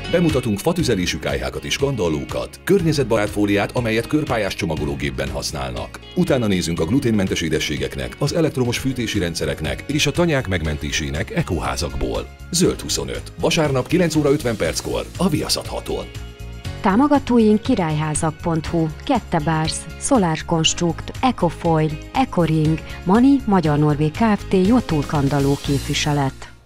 Bemutatunk fatüzelésű kályhákat és kandallókat, környezetbarát fóliát, amelyet körpályás csomagológépben használnak. Utána nézünk a gluténmentes édességeknek, az elektromos fűtési rendszereknek és a tanyák megmentésének ekoházakból. Zöld 25. Vasárnap 9 óra 50 perckor a Viaszat 6-on. Támogatóink királyházak.hu, Kette Bars, Solar Construct, Ecofoil, Ecoring, Mani, Magyar Norvég Kft. Jottul Kandalló képviselet.